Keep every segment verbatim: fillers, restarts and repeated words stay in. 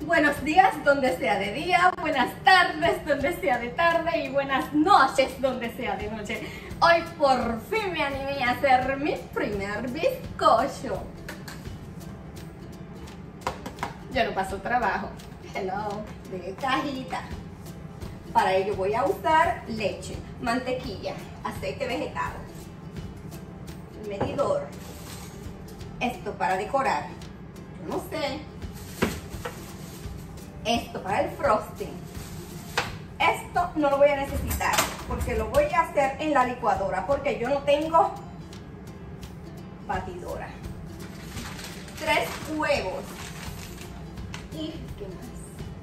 Buenos días donde sea de día, buenas tardes donde sea de tarde y buenas noches donde sea de noche. Hoy por fin me animé a hacer mi primer bizcocho. Yo no paso trabajo. Hello, de cajita. Para ello voy a usar leche, mantequilla, aceite vegetal, medidor. Esto para decorar. Yo no sé. Esto para el frosting. Esto no lo voy a necesitar porque lo voy a hacer en la licuadora porque yo no tengo batidora. Tres huevos. ¿Y qué más?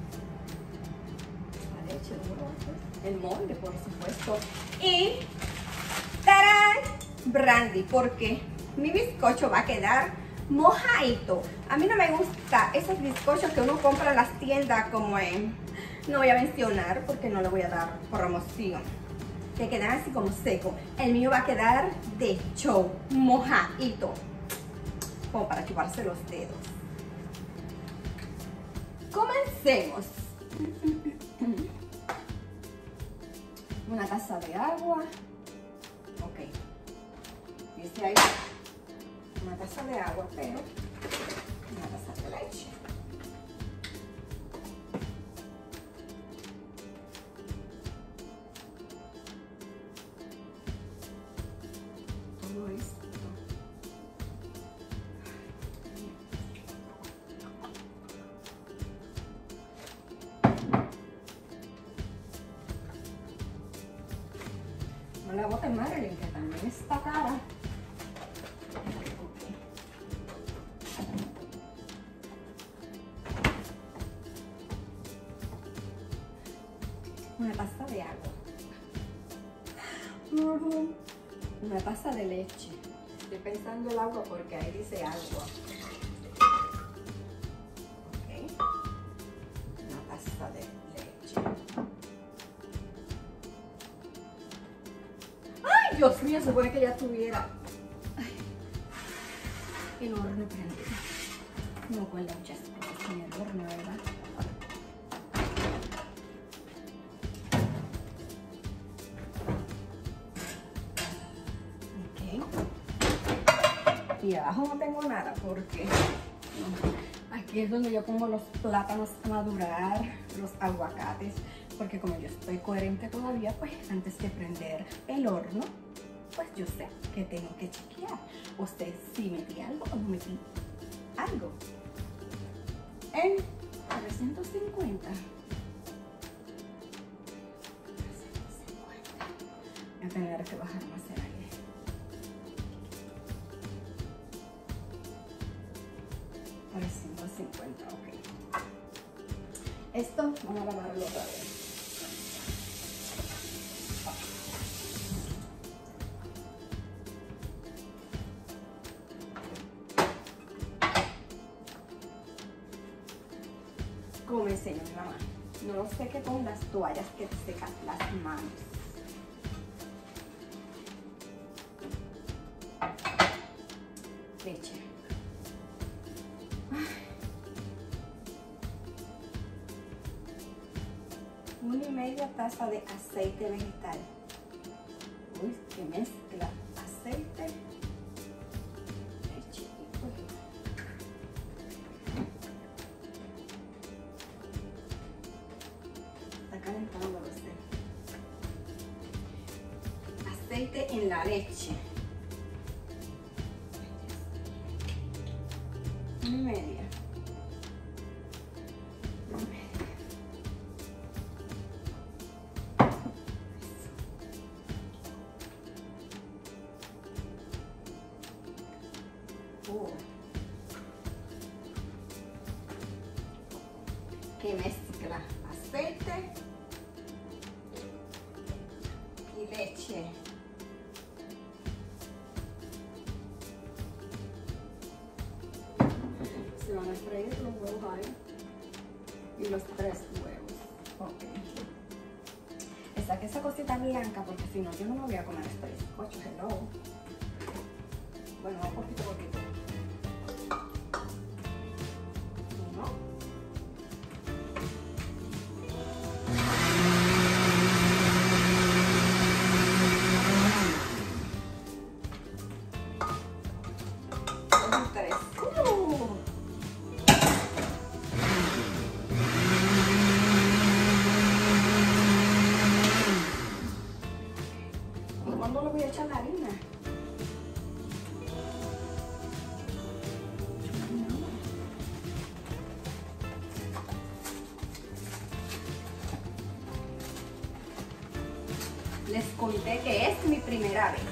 La leche, el molde, por supuesto. Y ¡tarán! Brandy, porque mi bizcocho va a quedar mojadito. A mí no me gusta esos bizcochos que uno compra en las tiendas como en, no voy a mencionar porque no le voy a dar promoción, que quedan así como seco. El mío va a quedar de show, mojadito, como para chuparse los dedos. Comencemos. Una taza de agua. Ok. Dice ahí una taza de agua, pero una taza de leche. Todo esto. No la bote Marilyn, que también está cara. Una taza de agua, una taza de leche. Estoy pensando el agua porque ahí dice agua. Okay. Una taza de leche. ¡Ay, Dios mío! Se supone que ya tuviera. Ay. El horno prendido. No cuelga muchas cosas en el horno, ¿verdad? Y abajo no tengo nada porque no, aquí es donde yo pongo los plátanos a madurar, los aguacates, porque como yo estoy coherente todavía, pues antes de prender el horno, pues yo sé que tengo que chequear. Usted si metí algo o no metí algo. En trescientos cincuenta. trescientos cincuenta. Voy a tener que bajar más el aire. trescientos cincuenta, ok. Esto vamos a lavarlo otra vez. Como me enseñó mi mamá, no lo seque con las toallas que te secan las manos. Leche. Una y media taza de aceite vegetal. Uy, qué mezcla. Aceite, leche y huevo. Está calentando el aceite. Aceite en la leche. Una y media. Oh. Que mezcla aceite y leche. Se van a freír los huevos ahí y los tres huevos. Ok. Saque esa cosita blanca porque si no yo no me voy a comer este bizcocho. Hello. Bueno, un poquito, poquito. Uno. les conté que es mi primera vez.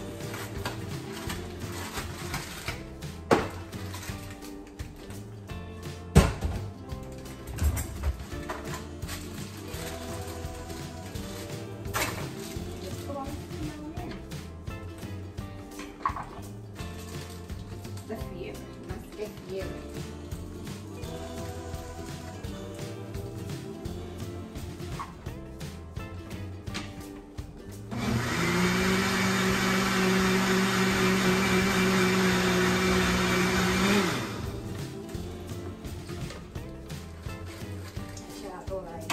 De fiebre, más que fiebre. Échala toda ahí.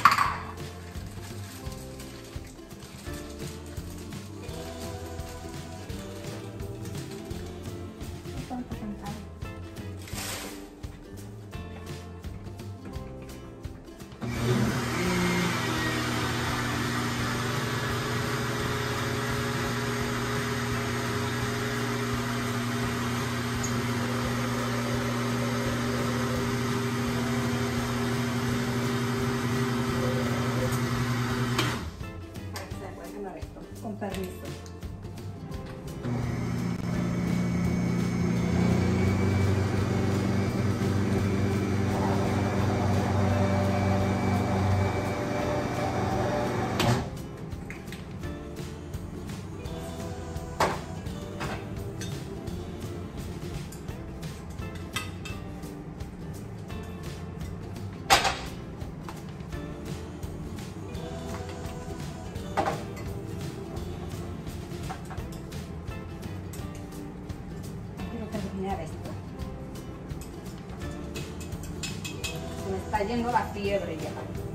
Con permiso. Esto. Se me está yendo la fiebre ya.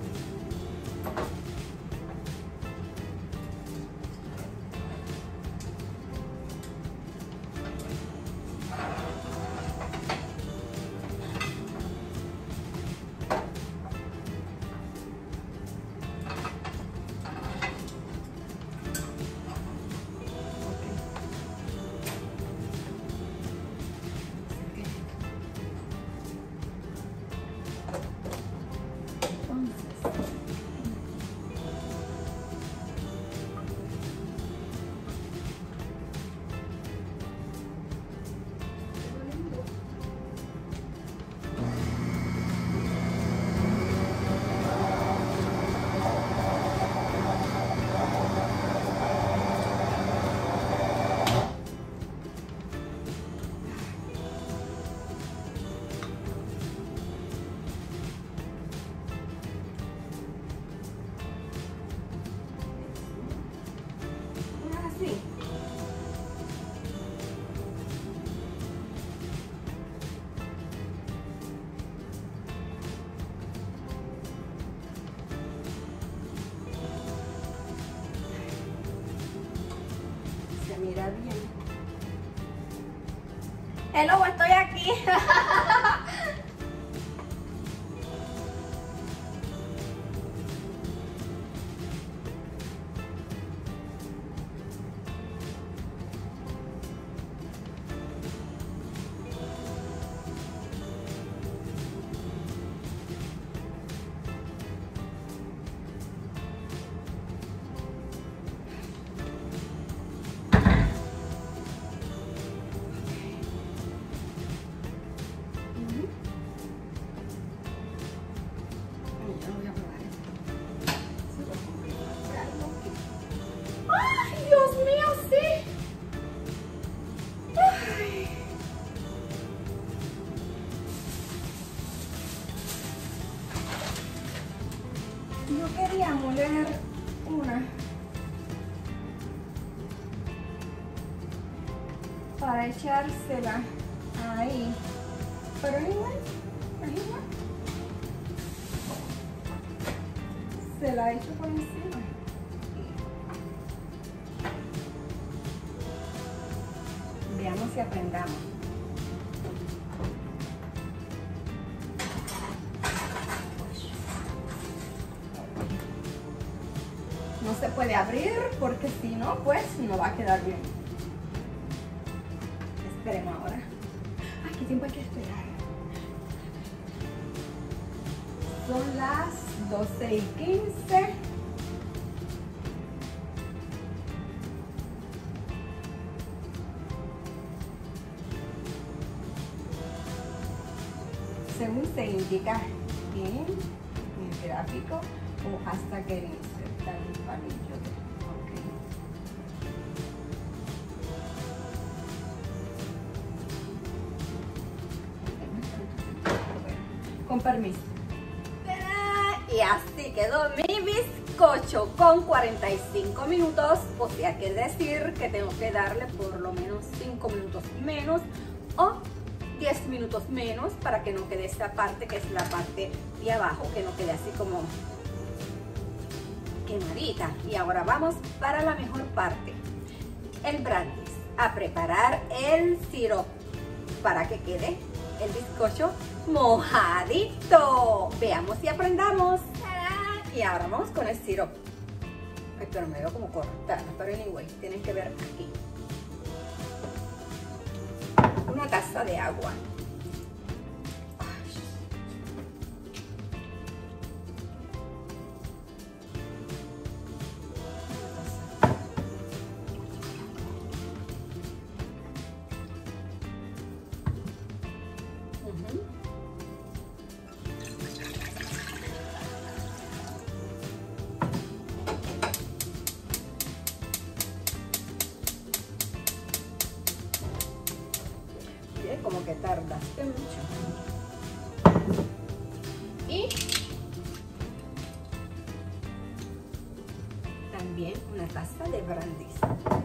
Mira bien. Hello, estoy aquí. Yo quería moler una para echársela ahí, pero igual, igual se la echo por encima. Veamos si aprendamos. No se puede abrir porque si no, pues no va a quedar bien. Esperemos ahora. Ay, ¿qué tiempo hay que esperar? Son las doce y quince. se indica en el gráfico o hasta que insertar el palillo. Okay. Con permiso. Y así quedó mi bizcocho con cuarenta y cinco minutos, o sea, quiere decir que tengo que darle por lo menos cinco minutos menos o diez minutos menos para que no quede esta parte, que es la parte de abajo, que no quede así como quemadita. Y ahora vamos para la mejor parte, el brandis. A preparar el sirope para que quede el bizcocho mojadito. Veamos y aprendamos. Y ahora vamos con el sirope. Ay, pero me veo como cortada, pero anyway, tienen que ver aquí. Una taza de agua. Como que tardaste mucho. Y también una taza de brandis.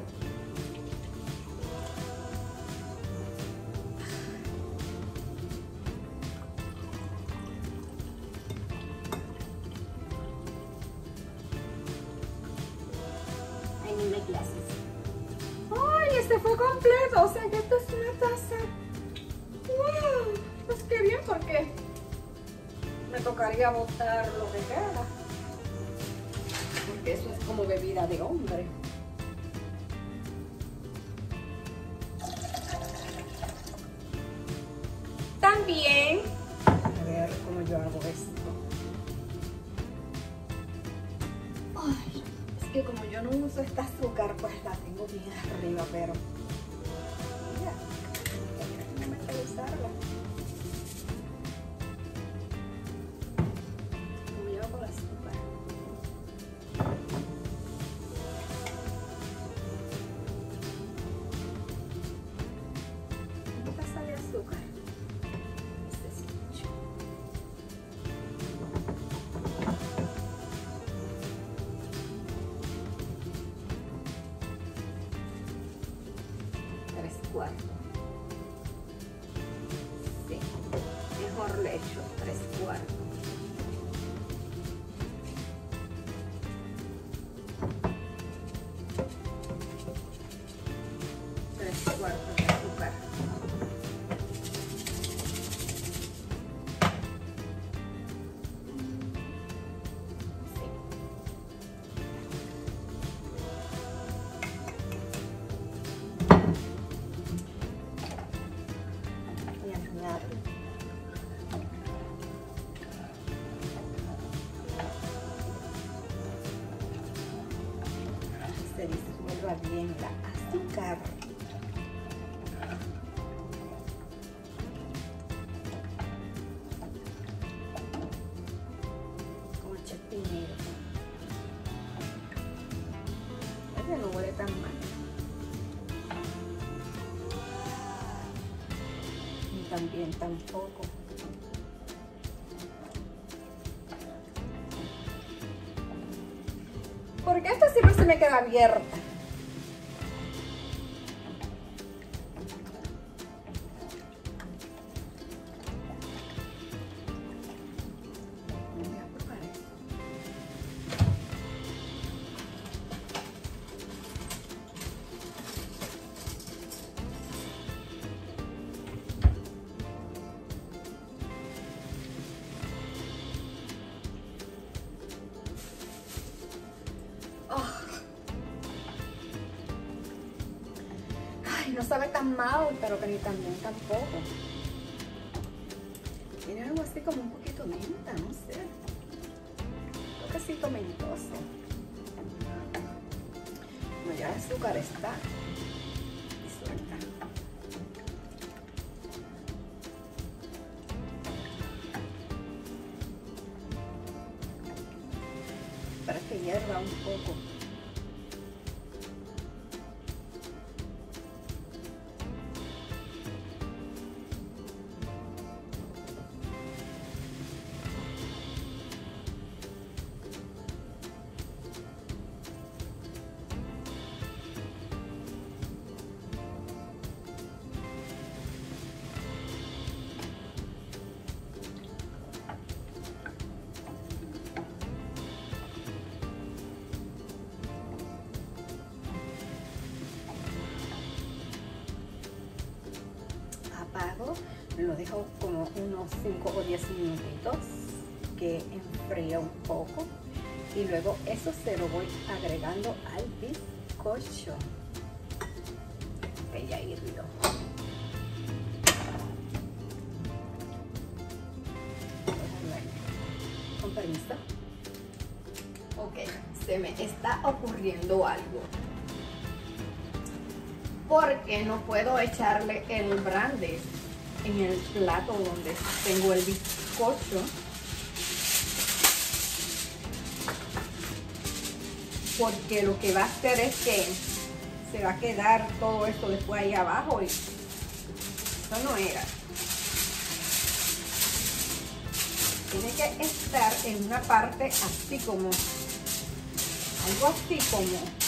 Ay, ni me clases. Ay, este fue completo, o sea que esto es una taza. ¡Wow! Pues qué bien, porque me tocaría botar lo que queda, porque eso es como bebida de hombre. También, a ver cómo yo hago esto. Ay, es que como yo no uso esta azúcar, pues la tengo bien arriba, pero mira. Usarla. Como yo con la azúcar. Una taza de azúcar. Este es mucho. Tres cuartos. Mejor le echo tres cuartos. Tres cuartos de azúcar. Sí. Voy a añadir se disuelva bien la azúcar. Como chapinero. Ese no huele tan mal. Y también tampoco. Porque esta siempre se me queda abierta. Voy a probar esto. No sabe tan mal, pero que ni tan bien tampoco. Tiene algo así como un poquito menta, no sé. Un toquecito mentoso. Bueno, ya el azúcar está disuelta. esperar que hierva un poco. Lo dejo como unos cinco o diez minutitos que enfríe un poco y luego eso se lo voy agregando al bizcocho que ya hirvió. Con permiso. Ok, se me está ocurriendo algo. Porque no puedo echarle el brandy en el plato donde tengo el bizcocho, porque lo que va a hacer es que se va a quedar todo esto después ahí abajo y eso no era. Tiene que estar en una parte así como, algo así como,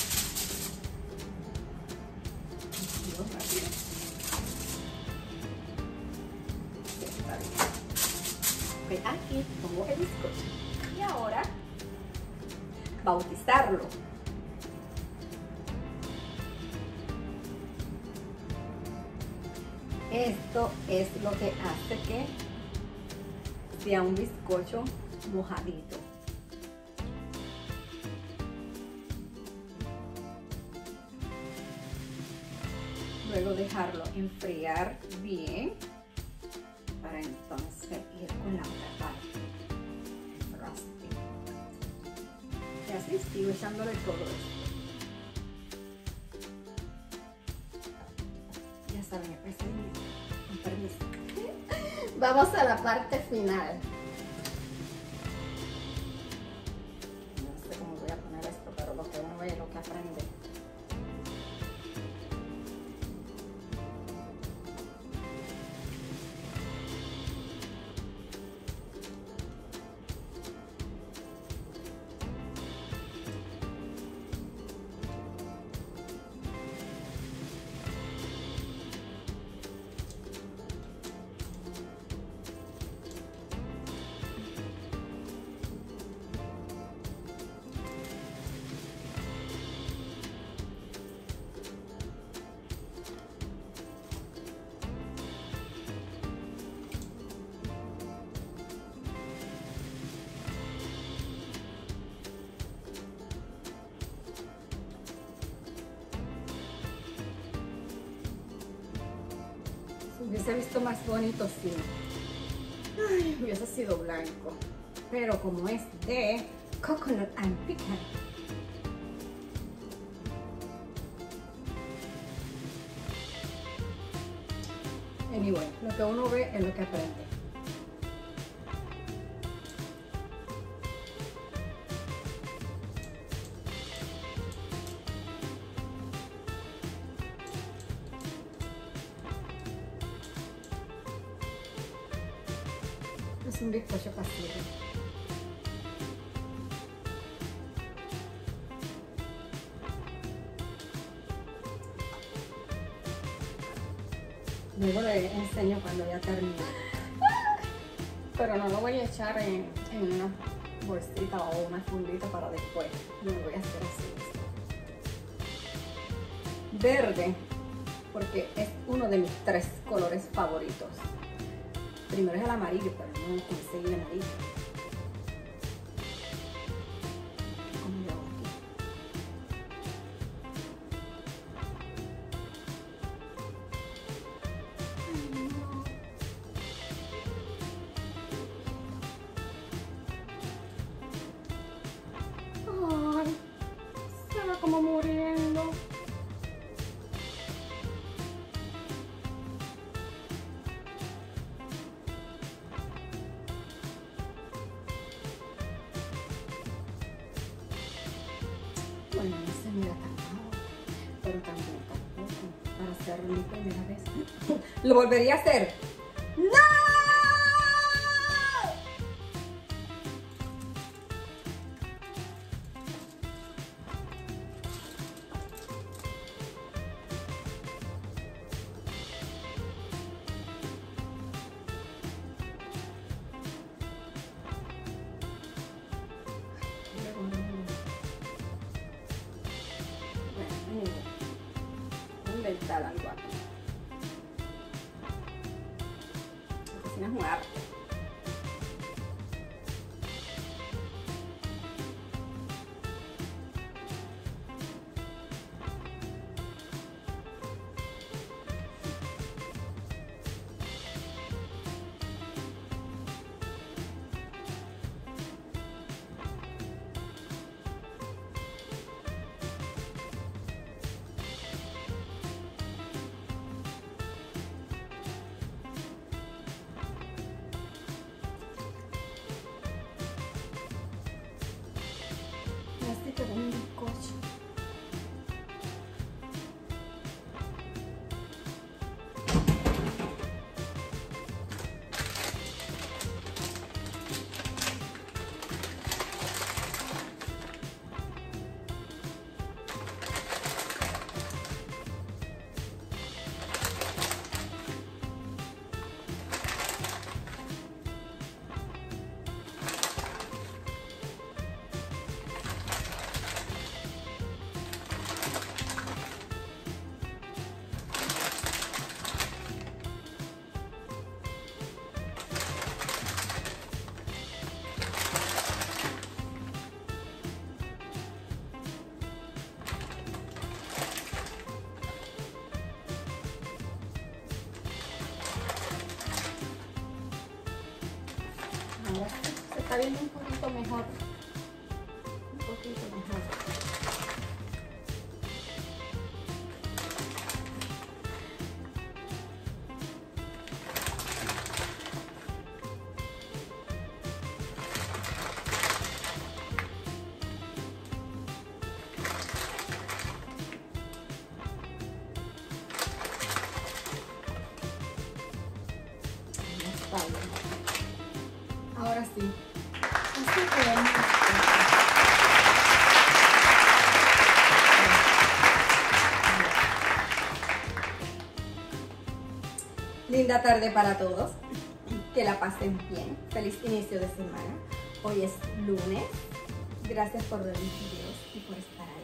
aquí pongo el bizcocho y ahora bautizarlo. Esto es lo que hace que sea un bizcocho mojadito. Luego dejarlo enfriar bien para entonces ir con la otra parte, el frosting. Y así sigo echándole todo esto. Ya saben el procedimiento, con permiso. Vamos a la parte final. No sé cómo voy a poner esto, pero lo que uno ve es lo que aprende. Hubiese visto más bonito si Ay, hubiese sido blanco, pero como es de coconut and pecan, anyway, lo que uno ve es lo que aprende. Es un bizcocho casero. Luego le enseño cuando ya termine. Pero no lo voy a echar en, en una bolsita o una fundita para después. No lo voy a hacer así. Verde, porque es uno de mis tres colores favoritos. Primero es el amarillo, pero no conseguí el amarillo. ¿Cómo lo hago aquí? Ay, no. Ay, se va como muriendo. mi primera vez. ¿Lo volvería a hacer? ¡No! Inventar algo aquí. La cocina es un arte. Con un bizcocho. Ahora se está viendo un poquito mejor. Un poquito mejor. Está bien. Ahora sí. Así que linda tarde para todos. Que la pasen bien. Feliz inicio de semana. Hoy es lunes. Gracias por ver mis videos y por estar ahí.